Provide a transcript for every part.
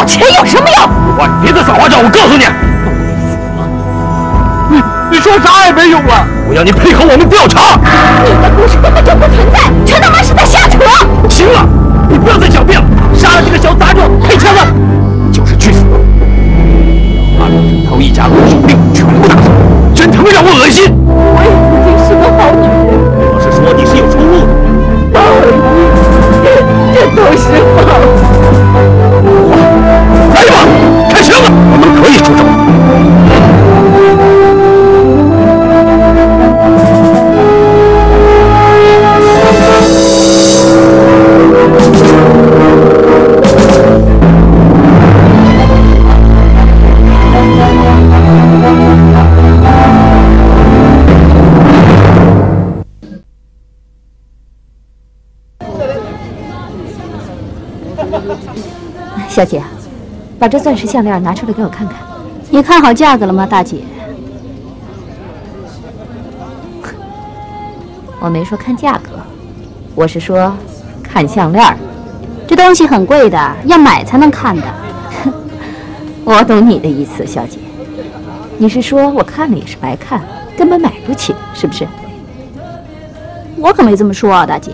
要钱有什么用？ 喂，别再耍花招！我告诉你，你说啥也没用了。我要你配合我们调查。 你的故事根本就不存在，全他妈是在瞎扯！ 行了，你不要再狡辩了。杀了这个小杂种，配枪了，就是去死。把枕头一家公手病全部打死，真他妈让我恶心！ 我也曾经是个好女人。 我是说你是有出路的。 不好意思，这都是谎。 来吧，开枪了！我们可以出手。 小姐，把这钻石项链拿出来给我看看。 你看好价格了吗，大姐？ 我没说看价格，我是说看项链。 这东西很贵的，要买才能看的。 我懂你的意思，小姐。你是说我看了也是白看，根本买不起，是不是？ 我可没这么说啊，大姐。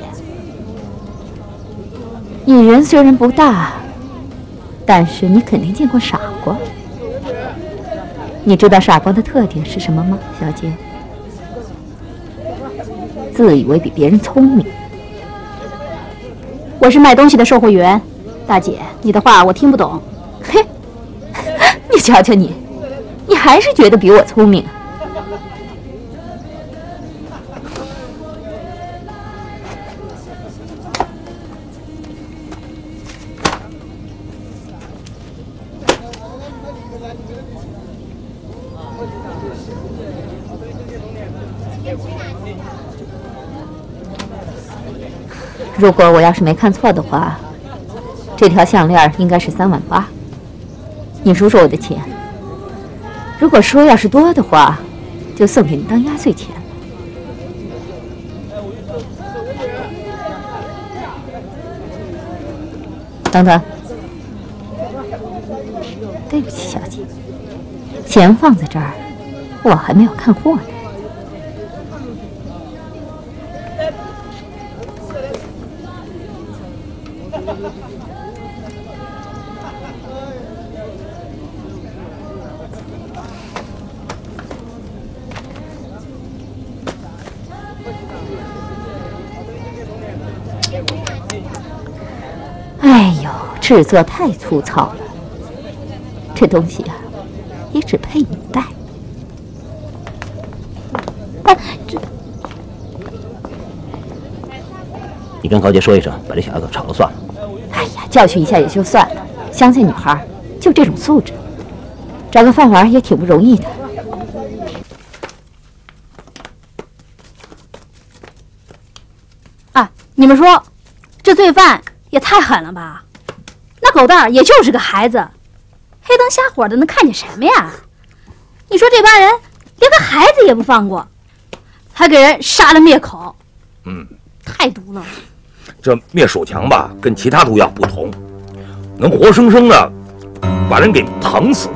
你人虽然不大，但是你肯定见过傻瓜。你知道傻瓜的特点是什么吗，小姐？自以为比别人聪明。 我是卖东西的售货员，大姐，你的话我听不懂。 嘿，你瞧瞧你，你还是觉得比我聪明。如果我要是没看错的话，这条项链应该是3万8。你数数我的钱。如果说要是多的话，就送给你当压岁钱。等等，对不起，小姐，钱放在这儿，我还没有看货呢。哎呦，制作太粗糙了，这东西啊，也只配你戴。 你跟高杰说一声，把这小丫头炒了算了。 哎呀，教训一下也就算了，乡下女孩就这种素质，找个饭碗也挺不容易的。 啊，你们说，这罪犯也太狠了吧？那狗蛋儿也就是个孩子，黑灯瞎火的能看见什么呀？你说这帮人连个孩子也不放过，还给人杀了灭口，太毒了。 这灭鼠强吧，跟其他毒药不同，能活生生的把人给疼死。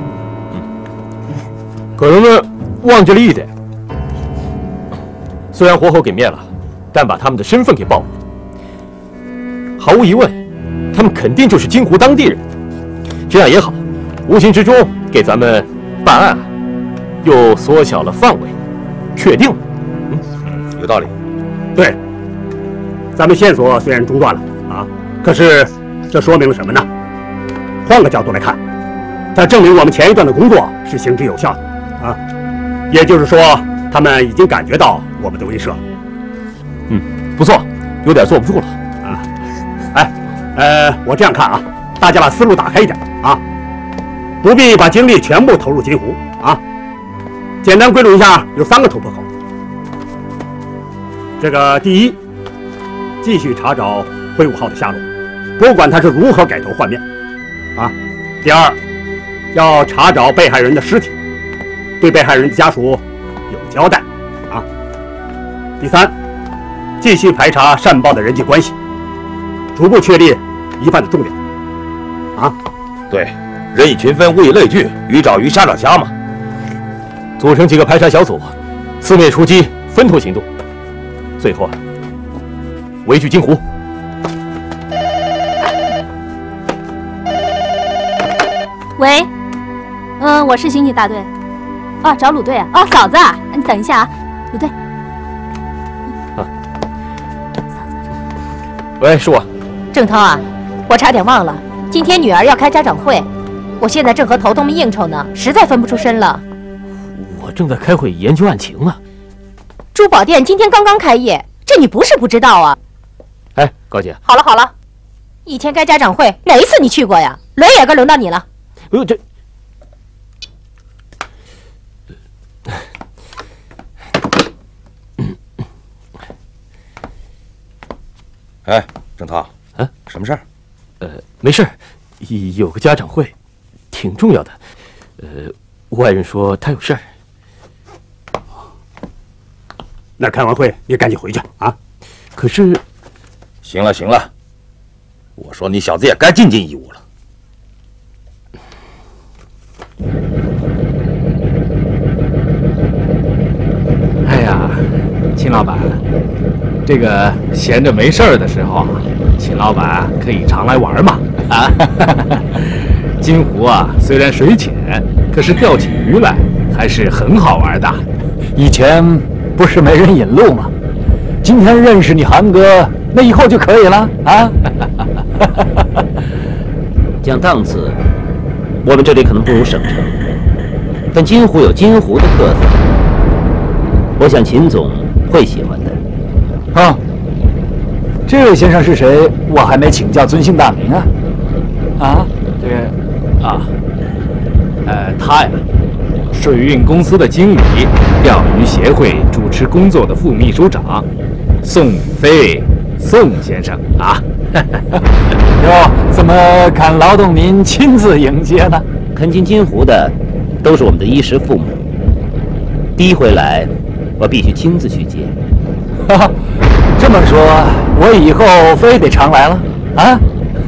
可他们忘记了一点，虽然活口给灭了，但把他们的身份给暴露。毫无疑问，他们肯定就是金湖当地人。这样也好，无形之中给咱们办案又缩小了范围，确定了。 有道理。 对，咱们线索虽然中断了啊，可是这说明了什么呢？换个角度来看，它证明我们前一段的工作是行之有效的啊。也就是说，他们已经感觉到我们的威慑。 不错，有点坐不住了啊。我这样看啊，大家把思路打开一点啊，不必把精力全部投入金湖啊。简单归拢一下，有3个突破口。这个第一，继续查找挥舞号的下落，不管他是如何改头换面啊。第二，要查找被害人的尸体，对被害人的家属有交代啊。第三，继续排查善报的人际关系，逐步确立疑犯的重点啊。 对， 人以群分，物以类聚，鱼找鱼，虾找虾嘛。 组成几个排查小组，四面出击，分头行动。最后围聚金湖。 喂，我是刑警大队。啊，找鲁队啊？哦，嫂子啊，你等一下啊，鲁队。 喂，是我。 郑涛啊，我差点忘了，今天女儿要开家长会，我现在正和头头们应酬呢，实在分不出身了。 我正在开会研究案情呢。 珠宝店今天刚刚开业，这你不是不知道啊。 哎，高姐。 好了好了，以前开家长会哪一次你去过呀？轮也该轮到你了。 这。 哎，郑涛，啊，什么事儿？ 没事儿，有个家长会，挺重要的。外人说他有事儿。 那开完会你赶紧回去啊！ 可是， 行了行了，我说你小子也该尽尽义务了。 哎呀，秦老板，这个闲着没事儿的时候啊，秦老板可以常来玩嘛。啊，金湖啊，虽然水浅，可是钓起鱼来还是很好玩的。 以前不是没人引路吗？今天认识你韩哥，那以后就可以了啊。 讲档次，我们这里可能不如省城，但金湖有金湖的特色，我想秦总会喜欢的。 啊，这位先生是谁？我还没请教尊姓大名啊。啊，这个啊， 他呀，水运公司的经理，钓鱼协会主持工作的副秘书长，宋飞，宋先生啊。 哟，怎么看劳动您亲自迎接呢？ 看进金湖的，都是我们的衣食父母。第一回来，我必须亲自去接。 哈哈，这么说，我以后非得常来了啊！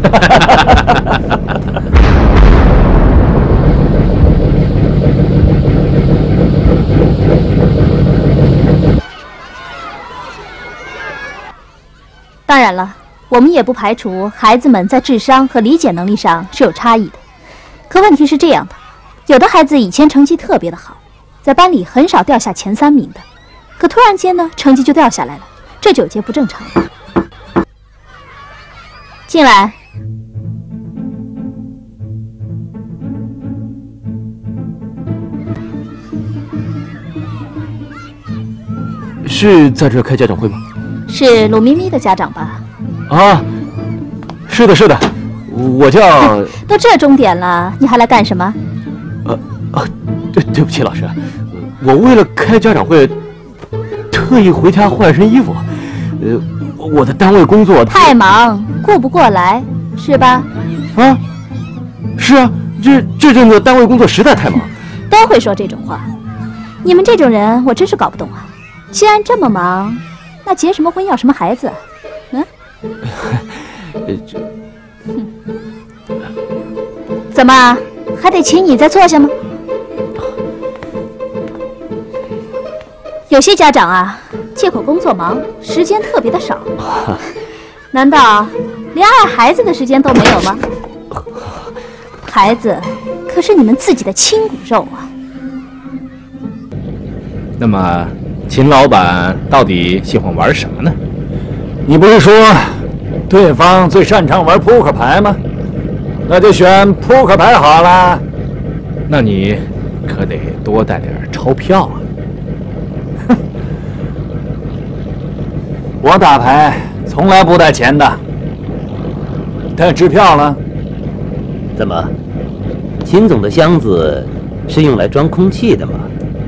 当然了，我们也不排除孩子们在智商和理解能力上是有差异的。可问题是这样的，有的孩子以前成绩特别的好，在班里很少掉下前3名的，可突然间呢，成绩就掉下来了，这就有些不正常了。进来。 是在这儿开家长会吗？ 是鲁咪咪的家长吧？ 啊，是的，是的，我叫…… 都这钟点了，你还来干什么？ 对不起，老师，我为了开家长会，特意回家换身衣服。我的单位工作太忙，顾不过来，是吧？ 啊，是啊，这阵子单位工作实在太忙。 都会说这种话，你们这种人我真是搞不懂啊！既然这么忙，那结什么婚要什么孩子？嗯？怎么还得请你再坐下吗？有些家长啊，借口工作忙，时间特别的少。难道连爱孩子的时间都没有吗？孩子可是你们自己的亲骨肉啊！ 那么，秦老板到底喜欢玩什么呢？ 你不是说对方最擅长玩扑克牌吗？那就选扑克牌好了。 那你可得多带点钞票啊！ 哼，我打牌从来不带钱的。带支票呢？ 怎么，秦总的箱子是用来装空气的吗？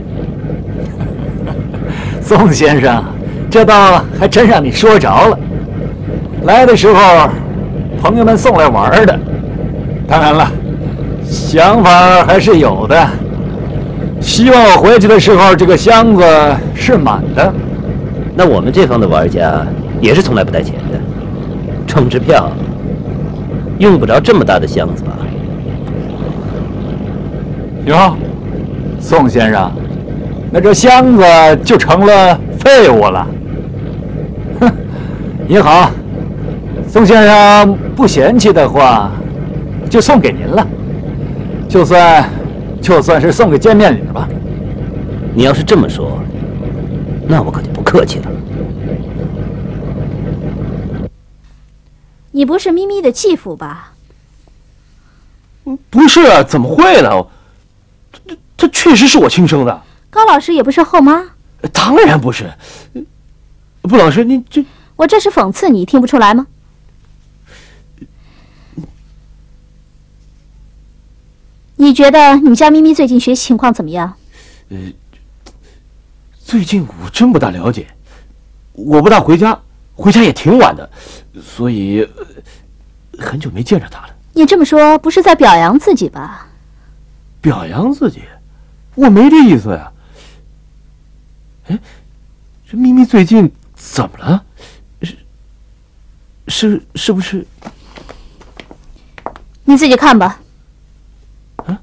宋先生，这倒还真让你说着了。来的时候，朋友们送来玩的，当然了，想法还是有的。希望我回去的时候，这个箱子是满的。 那我们这方的玩家也是从来不带钱的，装支票用不着这么大的箱子吧？ 哟，宋先生，那这箱子就成了废物了。哼，也好，宋先生不嫌弃的话，就送给您了。就算是送个见面礼吧。 你要是这么说，那我可就不客气了。 你不是咪咪的继父吧？ 不是啊，怎么会呢？这确实是我亲生的。 高老师也不是后妈？ 当然不是。不，老师，你这…… 我这是讽刺你，听不出来吗？你觉得你家咪咪最近学习情况怎么样？ 最近我真不大了解，我不大回家也挺晚的，所以很久没见着他了。 你这么说不是在表扬自己吧？ 表扬自己？我没这意思呀。哎，这咪咪最近怎么了？是不是？ 你自己看吧。 啊？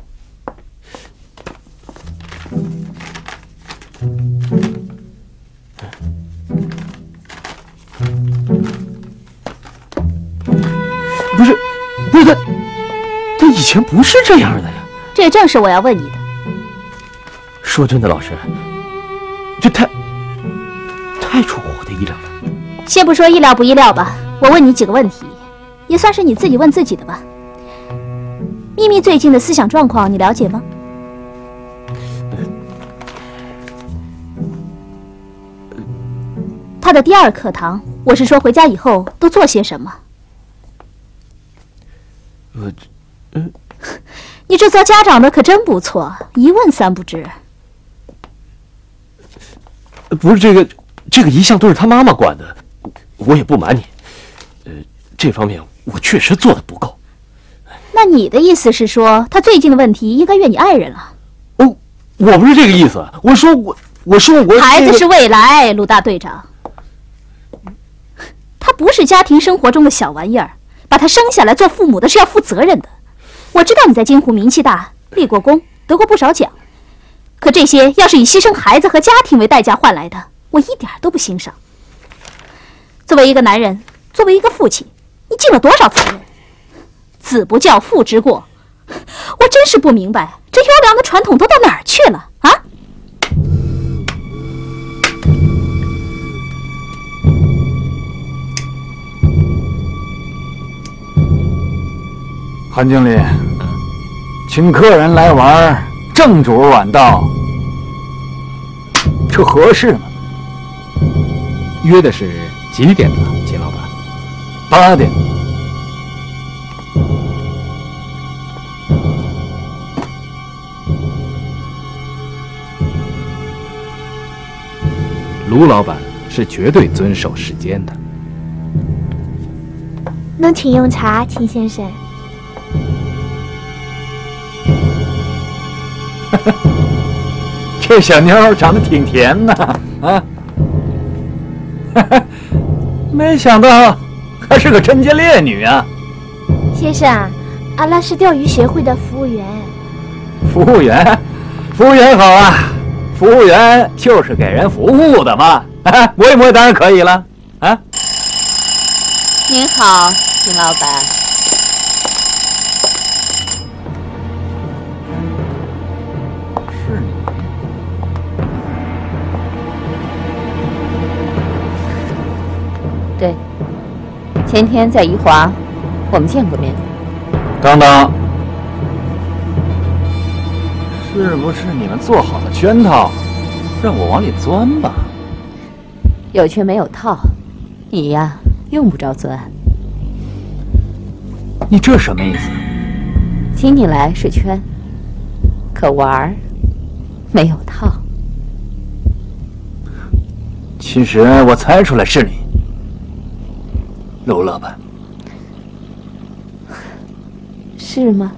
不是他以前不是这样的呀。 这正是我要问你的。 说真的，老师，这太出乎我的意料了。 先不说意料不意料吧，我问你几个问题，也算是你自己问自己的吧。咪咪最近的思想状况你了解吗？她的第二课堂，我是说回家以后都做些什么？你这做家长的可真不错，一问三不知。 不是这个一向都是他妈妈管的，我也不瞒你，这方面我确实做得不够。 那你的意思是说，他最近的问题应该怨你爱人了？ 我不是这个意思，我说我孩子是未来，鲁大队长，他不是家庭生活中的小玩意儿，把他生下来做父母的是要负责任的。我知道你在金湖名气大，立过功，得过不少奖，可这些要是以牺牲孩子和家庭为代价换来的，我一点都不欣赏。作为一个男人，作为一个父亲，你尽了多少责任？子不教，父之过。我真是不明白，这优良的传统都到哪儿去了啊？ 韩经理，请客人来玩，正主晚到，这合适吗？ 约的是几点呢，秦老板 ？8点。 卢老板是绝对遵守时间的。 能请用茶，秦先生。 这小妞长得挺甜呐，啊！没想到还是个贞洁烈女啊！ 先生，阿拉是钓鱼协会的服务员。 服务员，服务员好啊！服务员就是给人服务的嘛，摸一摸当然可以了啊！ 您好，秦老板。 是你？ 对，前天在宜华，我们见过面。 等等，是不是你们做好了圈套，让我往里钻吧？ 有圈没有套，你呀用不着钻。 你这什么意思？ 请你来是圈，可玩儿没有套。 其实我猜出来是你，卢老板。 是吗？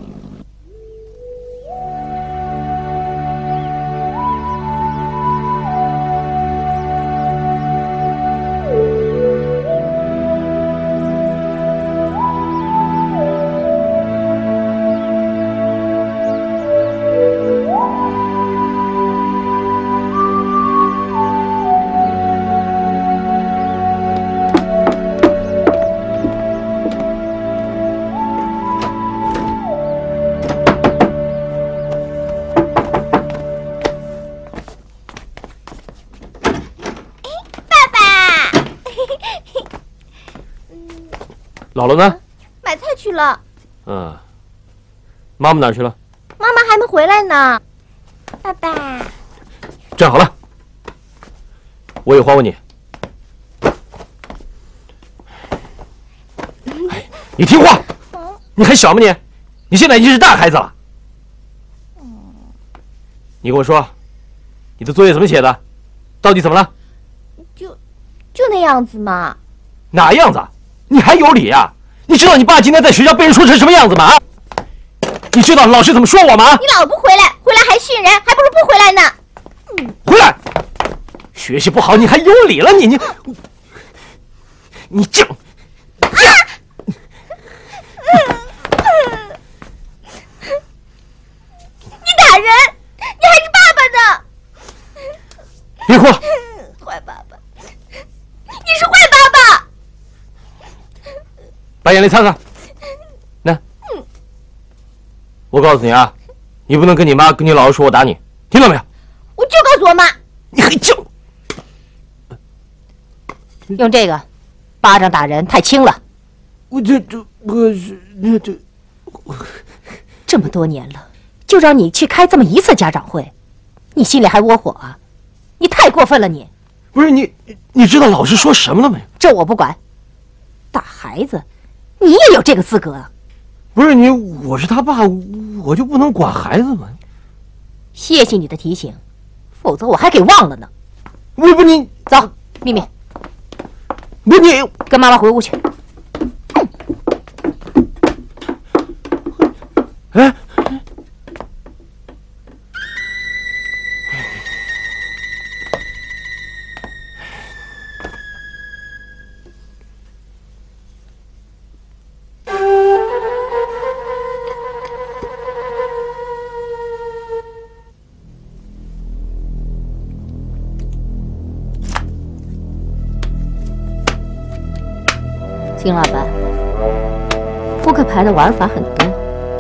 姥姥呢？ 买菜去了。 妈妈哪儿去了？ 妈妈还没回来呢。爸爸， 站好了，我有话问你。你听话，你还小吗你？你现在已经是大孩子了。你跟我说，你的作业怎么写的？到底怎么了？ 就那样子嘛。 哪样子？你还有理啊？你知道你爸今天在学校被人说成什么样子吗？你知道老师怎么说我吗？ 你老不回来，回来还训人，还不如不回来呢。 回来！学习不好，你还有理了？你这样。 你打人，你还是爸爸呢！ 别哭！ 坏爸爸，你是坏爸爸！ 把眼泪擦擦。来，我告诉你啊，你不能跟你妈、跟你姥姥说我打你，听到没有？ 我就告诉我妈。 你还叫？ 用这个巴掌打人太轻了。 我这么多年了，就让你去开这么一次家长会，你心里还窝火啊？你太过分了你！ 不是你知道老师说什么了没有？ 这我不管。打孩子，你也有这个资格啊？ 不是你，我是他爸，我就不能管孩子吗？ 谢谢你的提醒，否则我还给忘了呢。 不你走，秘密。 不你跟妈妈回屋去。 哎。 金老板，扑克牌的玩法很多，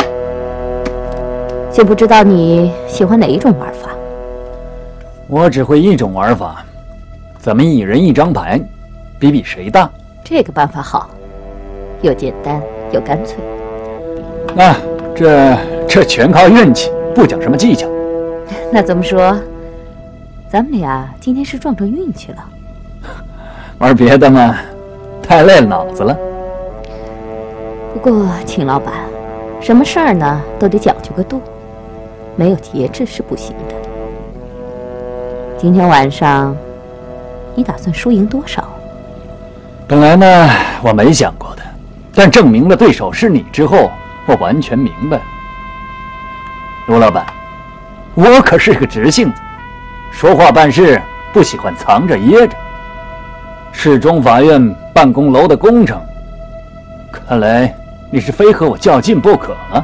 就不知道你喜欢哪一种玩法？ 我只会一种玩法，咱们一人一张牌，比比谁大。 这个办法好，又简单又干脆。 那这全靠运气，不讲什么技巧。 那这么说，咱们俩今天是撞着运气了。 玩别的嘛，太累了脑子了。 不过，秦老板，什么事儿呢都得讲究个度，没有节制是不行的。今天晚上，你打算输赢多少？ 本来呢，我没想过的，但证明了对手是你之后，我完全明白了。卢老板，我可是个直性子，说话办事不喜欢藏着掖着。市中法院办公楼的工程，看来你是非和我较劲不可了。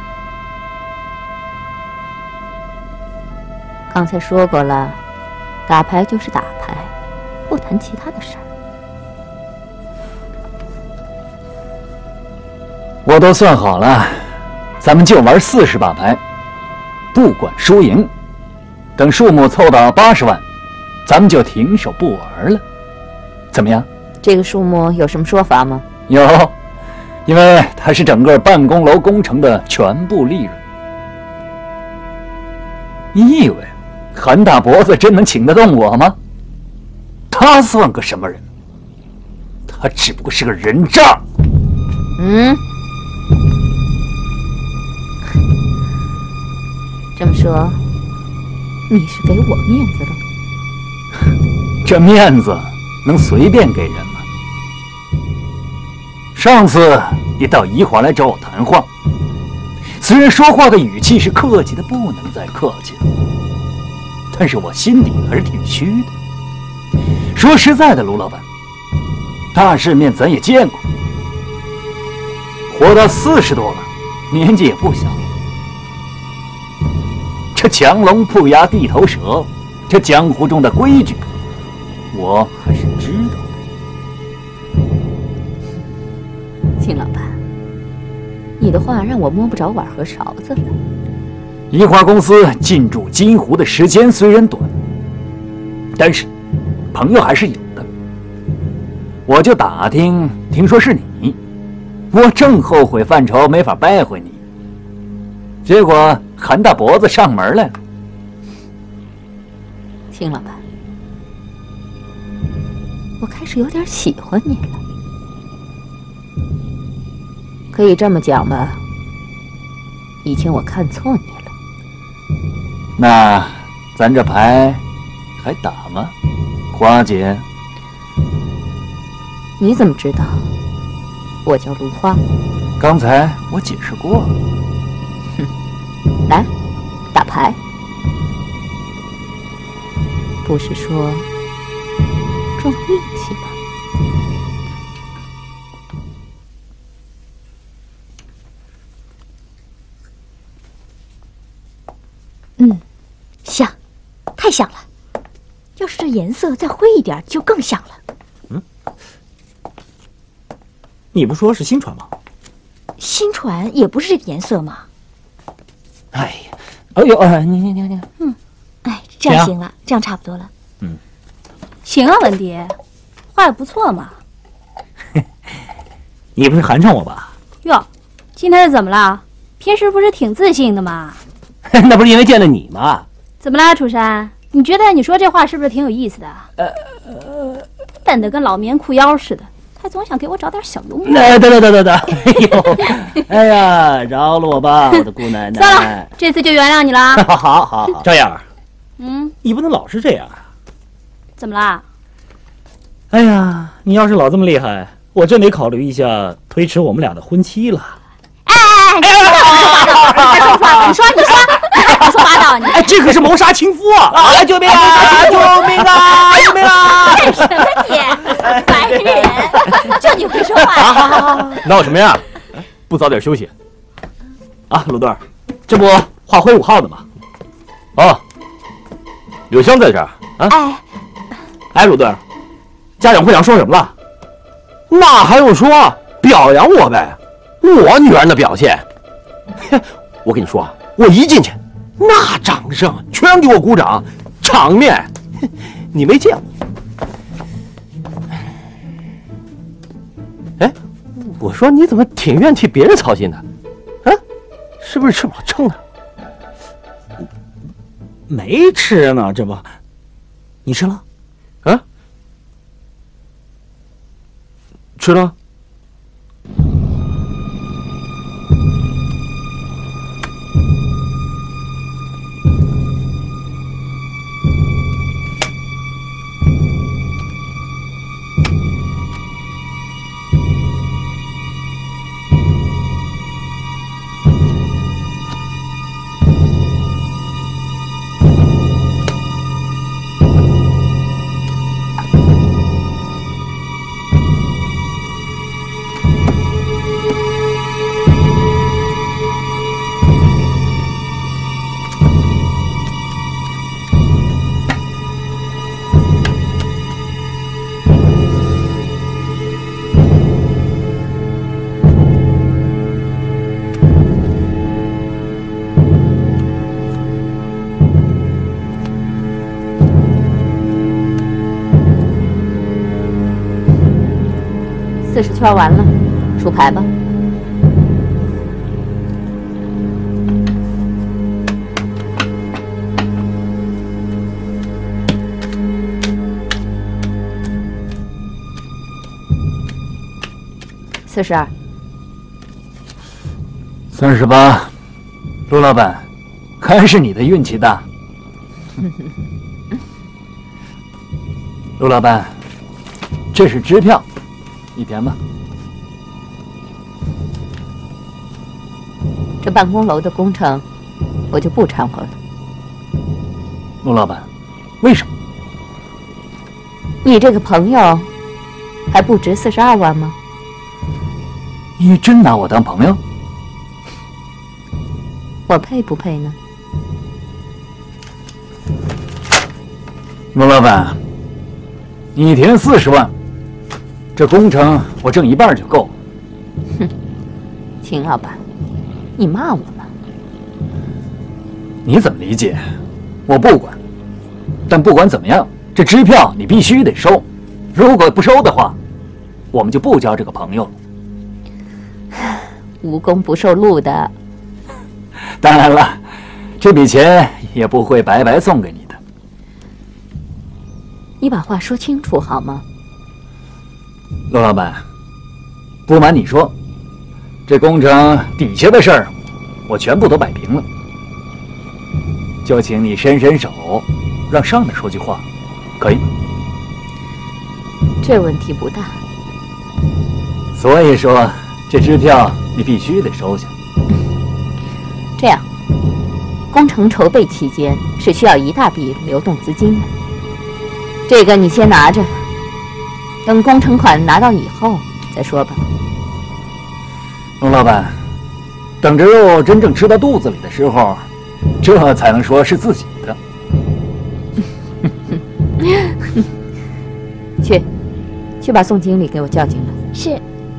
刚才说过了，打牌就是打牌，不谈其他的事儿。 我都算好了，咱们就玩40把牌，不管输赢。等数目凑到80万，咱们就停手不玩了。怎么样？ 这个数目有什么说法吗？ 有，因为它是整个办公楼工程的全部利润。你以为韩大脖子真能请得动我吗？他算个什么人？他只不过是个人渣。 这么说，你是给我面子了？ 这面子能随便给人吗？上次你到宜华来找我谈话，虽然说话的语气是客气的不能再客气了，但是我心里还是挺虚的。说实在的，卢老板，大世面咱也见过，活到40多了，年纪也不小了。这强龙不压地头蛇，这江湖中的规矩，我还是知道的。 秦老板，你的话让我摸不着碗和勺子了。 宜华公司进驻金湖的时间虽然短，但是朋友还是有的。我就打听说是你， 我正后悔犯愁没法掰回你，结果韩大脖子上门来了。 秦老板，我开始有点喜欢你了，可以这么讲吧？以前我看错你了。 那咱这牌还打吗，花姐？ 你怎么知道我叫芦花？ 刚才我解释过了。 来，打牌。不是说撞运气吗？ 像，太像了。要是这颜色再灰一点，就更像了。 你不说是新船吗？ 新船也不是这个颜色嘛。 哎呀，哎呦，你， 哎，这样行了，这样差不多了。 行啊，文迪，画的不错嘛。 你不是寒碜我吧？ 哟，今天是怎么了？平时不是挺自信的吗？ 那不是因为见了你吗？ 怎么啦，楚山？你觉得你说这话是不是挺有意思的？笨得跟老棉裤腰似的，还总想给我找点小幽默。 得，哎呦，哎呀，饶了我吧，我的姑奶奶。 算了，这次就原谅你了。 好，张燕儿，你不能老是这样啊。 怎么啦？ 哎呀，你要是老这么厉害，我真得考虑一下推迟我们俩的婚期了。 你说八道，你说八道，你哎，这可是谋杀亲夫啊！救命啊！救命啊！救命啊！ 干什么你？烦人！就你会说话。 好，闹什么呀？不早点休息？ 啊，鲁队，这不画挥5号的吗？ 哦，柳香在这儿啊。 哎，鲁队，家长会长说什么了？ 那还用说？表扬我呗！我女儿的表现，我跟你说，我一进去，那掌声全给我鼓掌，场面你没见过。哎，我说你怎么挺愿替别人操心的？啊，是不是吃饱撑的？ 没吃呢，这不，你吃了？ 啊？吃了。 40圈完了，数牌吧。42、 38，陆老板，还是你的运气大。陆老板，这是支票，你填吧。 这办公楼的工程，我就不掺和了。 陆老板，为什么？ 你这个朋友，还不值42万吗？ 你真拿我当朋友？ 我配不配呢？ 陆老板，你填40万，这工程我挣一半就够了。 哼，秦老板，你骂我呢？ 你怎么理解？我不管，但不管怎么样，这支票你必须得收。如果不收的话，我们就不交这个朋友了。 无功不受禄的。 当然了，这笔钱也不会白白送给你的。 你把话说清楚好吗？ 陆老板，不瞒你说，这工程底下的事儿，我全部都摆平了。就请你伸伸手，让上面说句话，可以吗？ 这问题不大。 所以说，这支票你必须得收下。 这样，工程筹备期间是需要一大笔流动资金的，这个你先拿着，等工程款拿到以后再说吧。 龙老板，等着肉真正吃到肚子里的时候，这才能说是自己的。 去把宋经理给我叫进来。 是。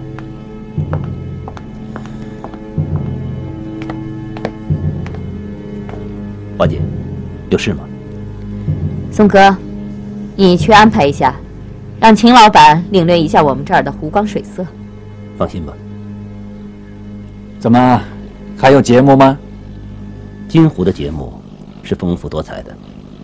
花姐，有事吗？ 宋哥，你去安排一下，让秦老板领略一下我们这儿的湖光水色。 放心吧。 怎么，还有节目吗？ 金湖的节目是丰富多彩的。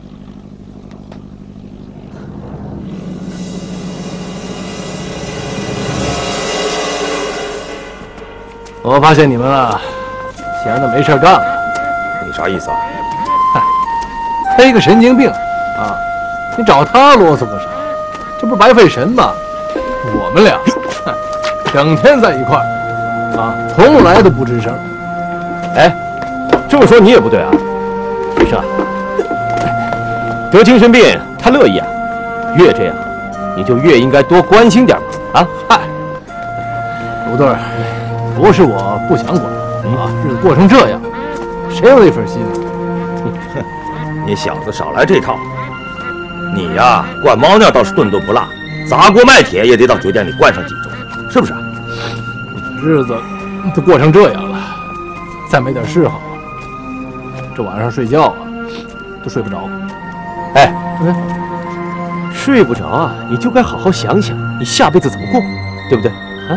我发现你们啊，闲的没事干了。 你啥意思啊？ 嗨，他一个神经病啊，你找他啰嗦个啥？这不是白费神吗？我们俩，整天在一块儿，啊，从来都不吱声。 哎，这么说你也不对啊，徐生，得精神病他乐意啊，越这样，你就越应该多关心点嘛。啊， 嗨，卢队儿。不是我不想管啊，日子过成这样，谁有那份心啊？ 你小子少来这套！你呀，灌猫尿倒是顿顿不落，砸锅卖铁也得到酒店里灌上几盅，是不是？ 日子都过成这样了，再没点事好啊！这晚上睡觉啊，都睡不着。 哎，睡不着啊，你就该好好想想，你下辈子怎么过，对不对？啊？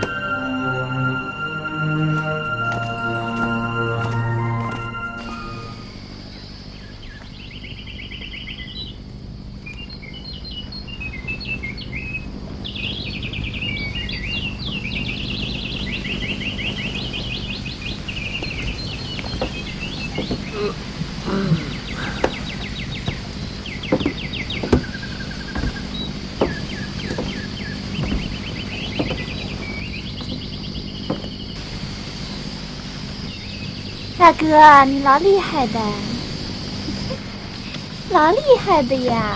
大哥，你老厉害的，老厉害的呀！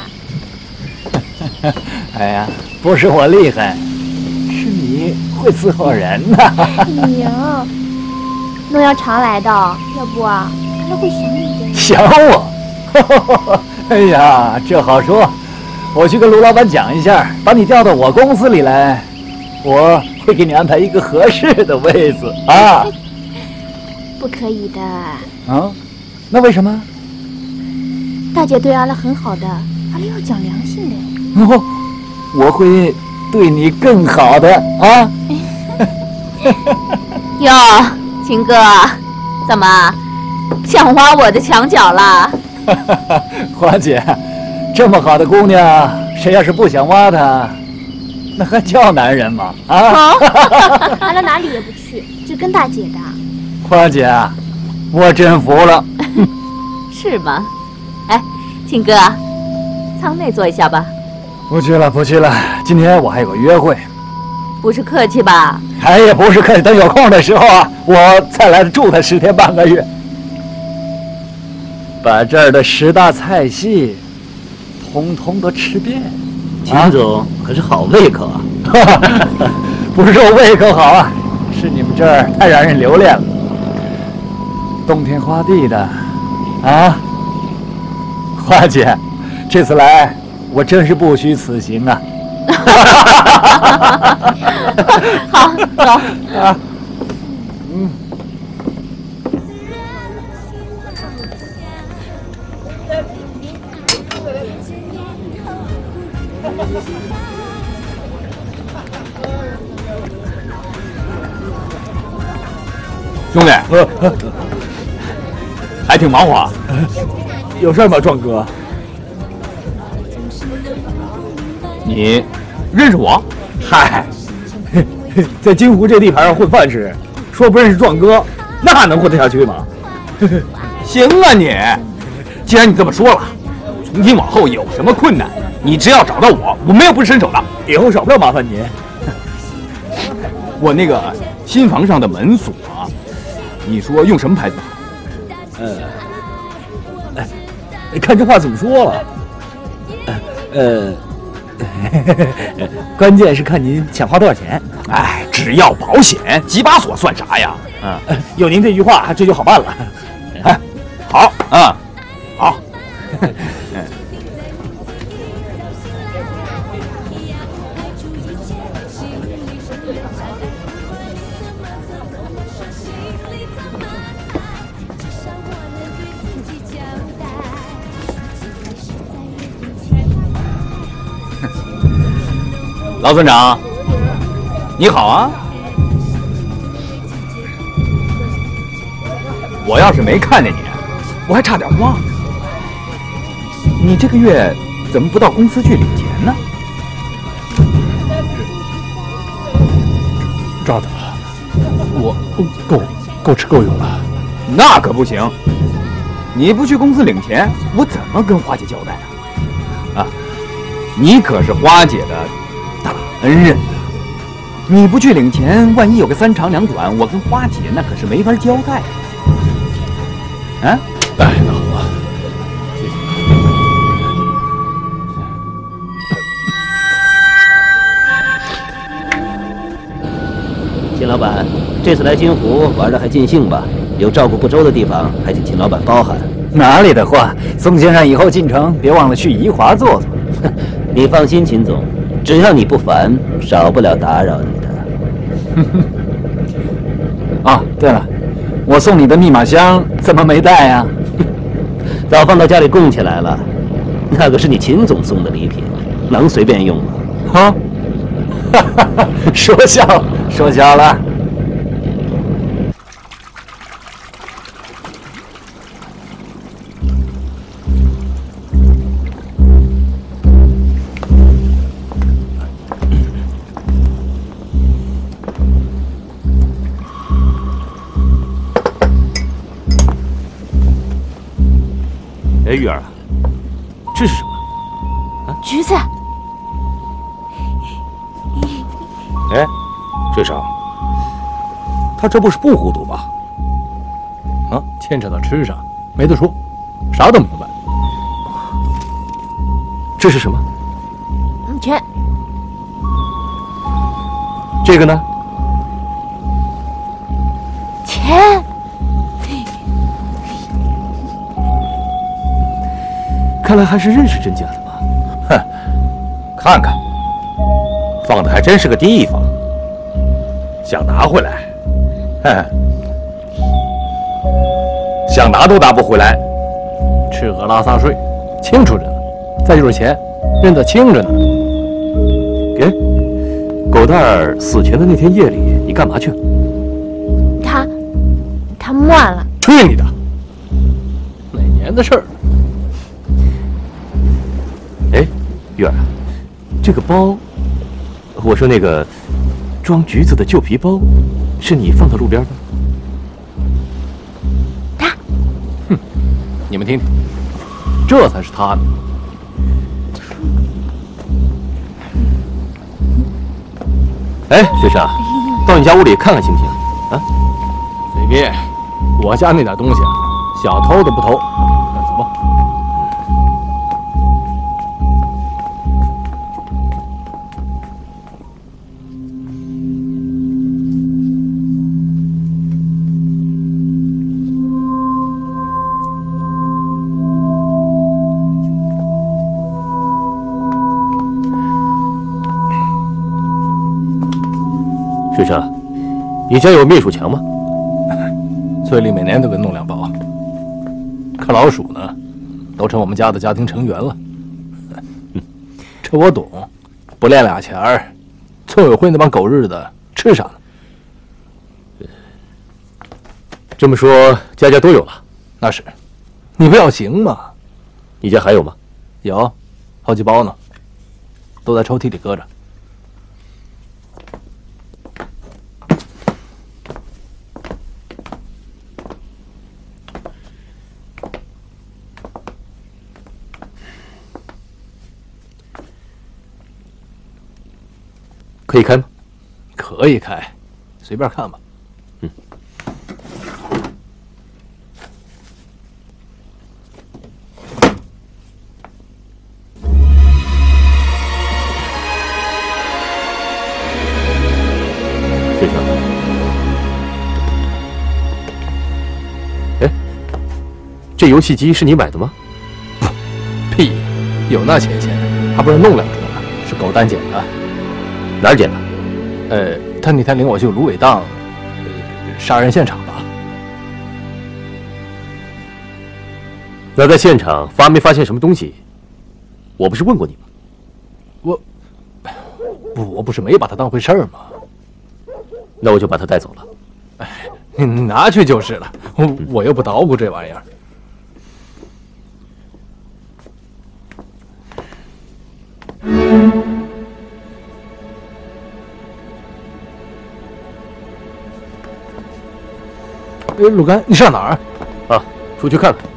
哎呀，不是我厉害，是你会伺候人呐。 哎呦，诺要常来的，要不啊，他会想你的。 想我？哎呀，这好说，我去跟卢老板讲一下，把你调到我公司里来，我会给你安排一个合适的位子啊。 不可以的。 啊？那为什么？ 大姐对阿拉很好的，阿拉要讲良心的。 哦，我会对你更好的啊。 哟，秦哥，怎么想挖我的墙角了？ 花姐，这么好的姑娘，谁要是不想挖她，那还叫男人吗？啊！ 阿拉哪里也不去，只跟大姐的。 花姐，我真服了。 是吗？哎，秦哥，舱内坐一下吧。 不去了，不去了，今天我还有个约会。 不是客气吧？ 哎，也不是客气，等有空的时候啊，我再来住他10天半个月，把这儿的10大菜系通通都吃遍。 秦总可是好胃口啊！ 不是我胃口好啊，是你们这儿太让人留恋了。冬天花地的，啊，花姐，这次来我真是不虚此行啊！ 好，走啊， 兄弟，还挺忙活。 有事吗，壮哥？ 你认识我？ 嗨，在金湖这地盘上混饭吃，说不认识壮哥，那还能混得下去吗？ 行啊你，既然你这么说了，从今往后有什么困难，你只要找到我，我没有不伸手的。 以后少不了麻烦您。 我那个新房上的门锁，你说用什么牌子好？ 看这话怎么说了？关键是看您想花多少钱。 哎，只要保险，几把锁算啥呀？ 有您这句话，这就好办了。 哎，好啊，好。老村长，你好啊！我要是没看见你，我还差点忘了。你这个月怎么不到公司去领钱呢？ 赵大，我够吃够用了。 那可不行！你不去公司领钱，我怎么跟花姐交代啊？啊，你可是花姐的大恩人呐！你不去领钱，万一有个三长两短，我跟花姐那可是没法交代啊！ 哎，那好吧，谢谢。 秦老板，这次来金湖玩的还尽兴吧？有照顾不周的地方，还请秦老板包涵。 哪里的话，宋先生以后进城别忘了去宜华坐坐。 你放心，秦总，只要你不烦，少不了打扰你的。 啊，对了，我送你的密码箱怎么没带呀？ 早放到家里供起来了。那个是你秦总送的礼品，能随便用吗？ 哈，说笑了。 哎，玉儿，这是什么？ 橘子。 哎，这少，他这不是不糊涂吧？ 啊，牵扯到吃上，没得说，啥都明白。 这是什么？ 钱。 这个呢？ 钱。 看来还是认识真假的嘛。 哼，看看， 放的还真是个地方，想拿回来，哼，想拿都拿不回来。 吃喝拉撒睡，清楚着呢。再就是钱，认得清着呢。 给，狗蛋儿死前的那天夜里，你干嘛去了？ 他乱了。 去你的！哪年的事儿？ 哎，月儿，这个包，我说那个装橘子的旧皮包，是你放到路边的？ 哼，你们听听，这才是他呢。 哎，学生，到你家屋里看看行不行？啊， 随便，我家那点东西啊，小偷都不偷。走吧。 学生，你家有灭鼠墙吗？ 村里每年都给弄2包。看老鼠呢，都成我们家的家庭成员了。这我懂，不练俩钱儿，村委会那帮狗日的吃啥呢？ 这么说，家家都有了？ 那是，你不要行吗？ 你家还有吗？ 有，好几包呢，都在抽屉里搁着。 可以开吗？ 可以开，随便看吧。 先生，哎，这游戏机是你买的吗？ 屁，有那钱还不是弄两只呢？是狗蛋捡的。 哪儿捡的？ 他那天领我去芦苇荡，杀人现场的。 那在现场发没发现什么东西？我不是问过你吗？ 我不是没把他当回事儿吗？ 那我就把他带走了。 你拿去就是了，我又不捣鼓这玩意儿。鲁干，你上哪儿？ 啊，出去看看。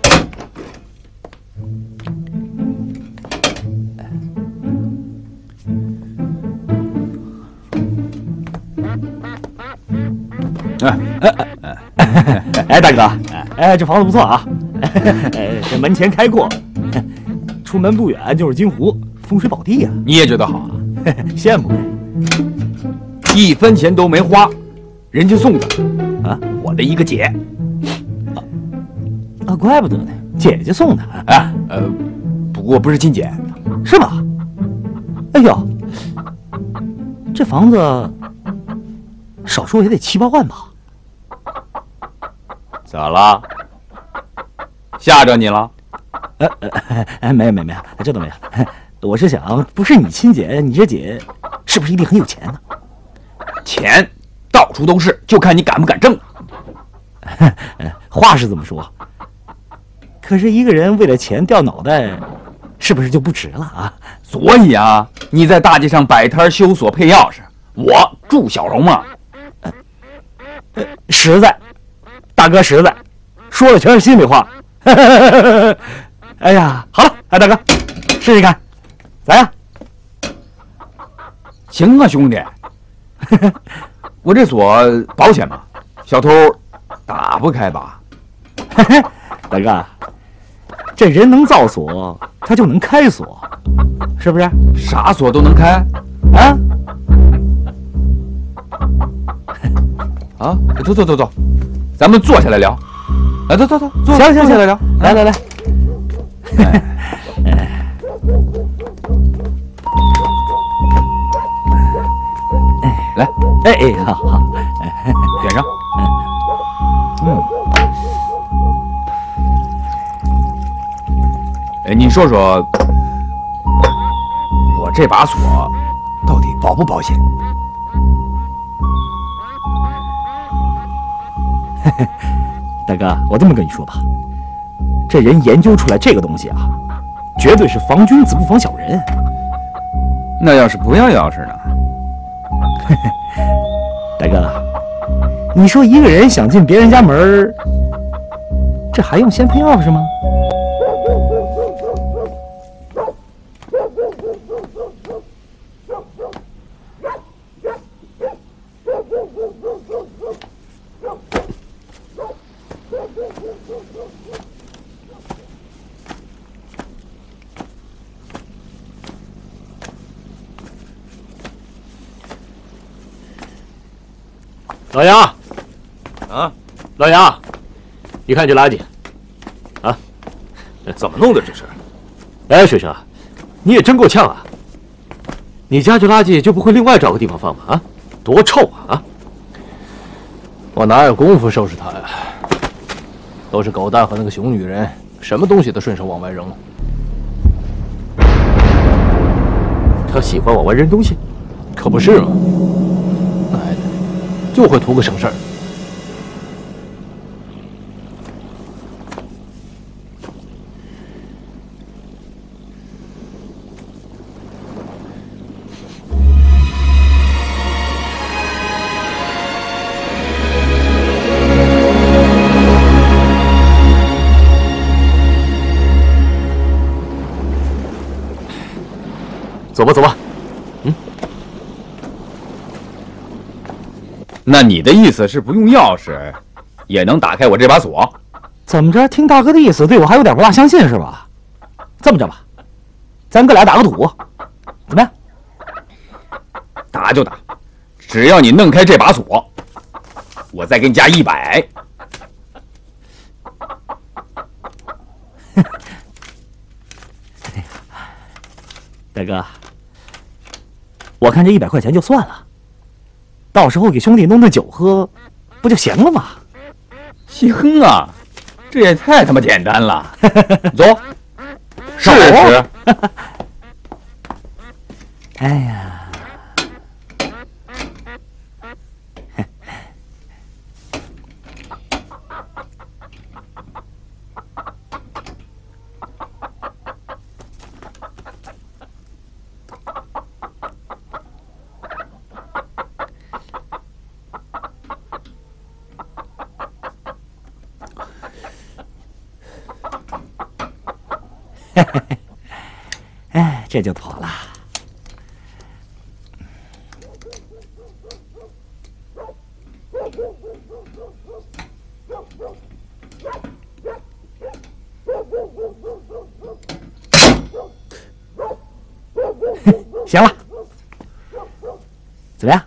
哎，大哥，哎，这房子不错啊，这门前开阔，出门不远就是金湖，风水宝地呀。 你也觉得好啊？ 羡慕呗。 1分钱都没花，人家送的啊，我的一个姐。 啊，怪不得呢，姐姐送的。 哎，不过不是亲姐， 是吗？哎呦，这房子少说也得7、8万吧？ 咋了？吓着你了？ 没，这都没有。我是想，不是你亲姐，你这姐是不是一定很有钱呢？ 钱到处都是，就看你敢不敢挣。 话是这么说，可是一个人为了钱掉脑袋，是不是就不值了啊？ 所以啊，你在大街上摆摊修锁配钥匙，我祝小荣嘛。 实在，大哥实在，说的全是心里话。哎呀，好了，哎，大哥，试试看，咋样？ 行啊，兄弟。我这锁保险吗？小偷打不开吧？ 大哥，这人能造锁，他就能开锁，是不是？ 啥锁都能开啊？ 啊，走，咱们坐下来聊。来，走，坐下来聊。 来。 来， 好， 点上。你说说，我这把锁到底保不保险？ 大哥，我这么跟你说吧，这人研究出来这个东西啊，绝对是防君子不防小人。 那要是不要钥匙呢？ 大哥，你说一个人想进别人家门，这还用先配钥匙吗？ 老杨， 啊， 老杨，你看这垃圾，啊， 怎么弄的这是？ 哎，水生，你也真够呛啊！你家这垃圾就不会另外找个地方放吗？啊，多臭啊！ 我哪有功夫收拾它呀？都是狗蛋和那个熊女人，什么东西都顺手往外扔。 他喜欢往外扔东西， 可不是吗？奶奶，就会图个省事儿。 走吧，走吧。 那你的意思是不用钥匙也能打开我这把锁？ 怎么着？听大哥的意思，对我还有点不大相信是吧？这么着吧，咱哥俩打个赌，怎么样？ 打就打，只要你弄开这把锁，我再给你加100。 大哥，我看这100块钱就算了，到时候给兄弟弄顿酒喝，不就行了吗？ 行啊，这也太他妈简单了。走，试试。 哎呀。哎，这就妥了。行了，怎么样？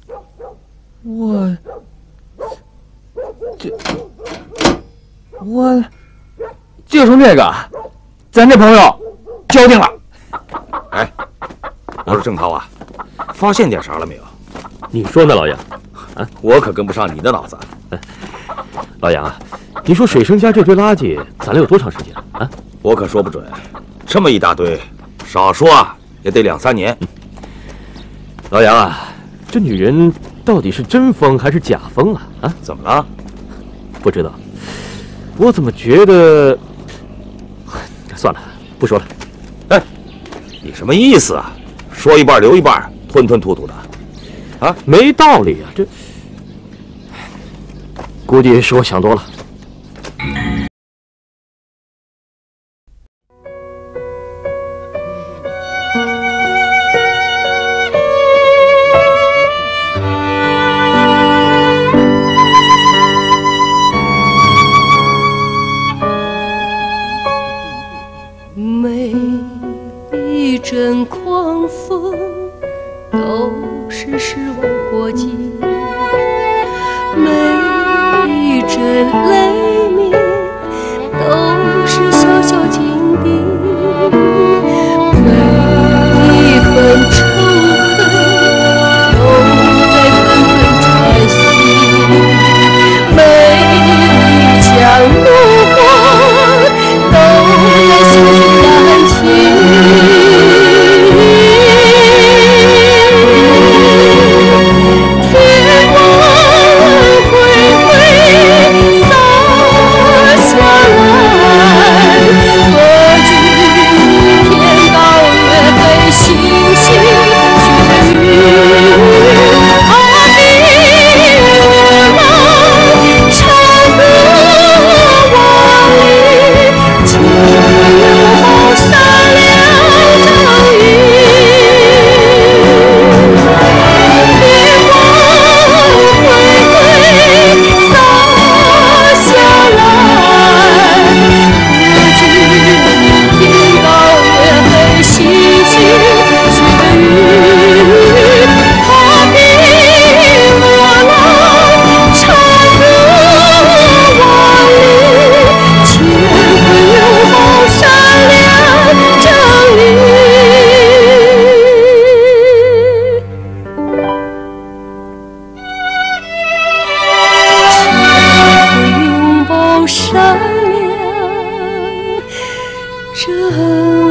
我就冲这个，咱这朋友交定了。 哎，我说郑涛啊，发现点啥了没有？ 你说呢，老杨？ 啊，我可跟不上你的脑子。 老杨啊，你说水生家这堆垃圾攒了有多长时间啊？ 我可说不准，这么一大堆，少说啊也得2、3年。 老杨啊，这女人到底是真疯还是假疯啊？啊， 怎么了？ 不知道，我怎么觉得……算了，不说了。 哎，你什么意思啊？说一半留一半，吞吞吐吐的，啊， 没道理啊！这估计是我想多了。 每一阵狂风都是10万火急，每一阵雷鸣都是小小警笛，每一份仇恨都在狠狠喘息，每一腔怒火都在小心燃起。善良正